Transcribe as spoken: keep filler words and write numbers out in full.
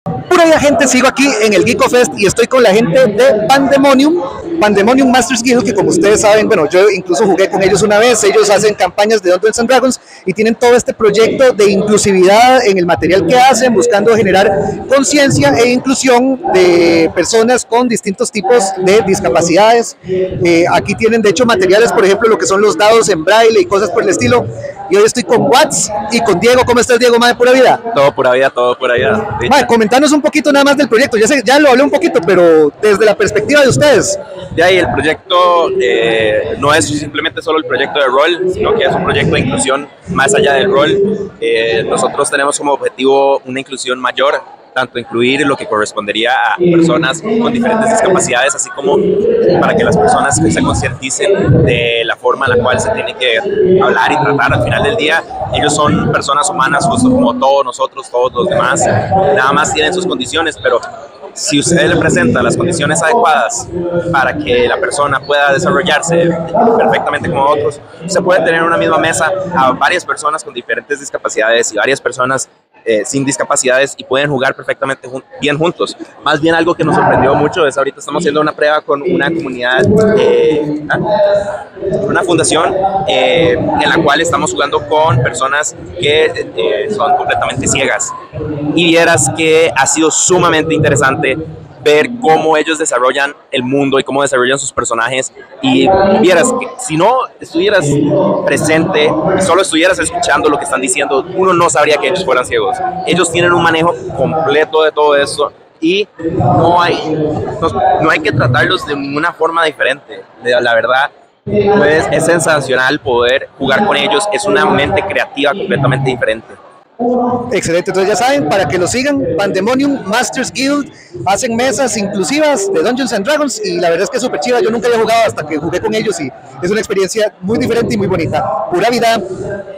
Pura vida, gente, sigo aquí en el Geeko Fest y estoy con la gente de Pandemonium, Pandemonium Masters Guild, que como ustedes saben, bueno, yo incluso jugué con ellos una vez. Ellos hacen campañas de Dungeons and Dragons y tienen todo este proyecto de inclusividad en el material que hacen, buscando generar conciencia e inclusión de personas con distintos tipos de discapacidades. Eh, aquí tienen de hecho materiales, por ejemplo, lo que son los dados en braille y cosas por el estilo. Y hoy estoy con Watts y con Diego. ¿Cómo estás, Diego, mae, pura vida? Todo pura vida, todo pura vida. Mae, comentanos un poquito nada más del proyecto. Ya sé, ya lo hablé un poquito, pero desde la perspectiva de ustedes. De ahí el proyecto eh, no es simplemente solo el proyecto de rol, sino que es un proyecto de inclusión más allá del rol. Eh, nosotros tenemos como objetivo una inclusión mayor, tanto incluir lo que correspondería a personas con diferentes discapacidades, así como para que las personas se concienticen de la forma en la cual se tiene que hablar y tratar. Al final del día, ellos son personas humanas, justo como todos nosotros, todos los demás, nada más tienen sus condiciones, pero si usted le presenta las condiciones adecuadas para que la persona pueda desarrollarse perfectamente como otros, se puede tener en una misma mesa a varias personas con diferentes discapacidades y varias personas Eh, sin discapacidades y pueden jugar perfectamente jun bien juntos. Más bien algo que nos sorprendió mucho es ahorita estamos haciendo una prueba con una comunidad, eh, una fundación eh, en la cual estamos jugando con personas que eh, son completamente ciegas. Y vieras que ha sido sumamente interesante ver cómo ellos desarrollan el mundo y cómo desarrollan sus personajes, y vieras que si no estuvieras presente y solo estuvieras escuchando lo que están diciendo, uno no sabría que ellos fueran ciegos. Ellos tienen un manejo completo de todo eso y no hay, no, no hay que tratarlos de ninguna forma diferente. La verdad, pues, es sensacional poder jugar con ellos, es una mente creativa completamente diferente. Excelente, entonces ya saben, para que lo sigan, Pandemonium Masters Guild, hacen mesas inclusivas de Dungeons and Dragons y la verdad es que es súper chida. Yo nunca había jugado hasta que jugué con ellos y es una experiencia muy diferente y muy bonita. Pura vida.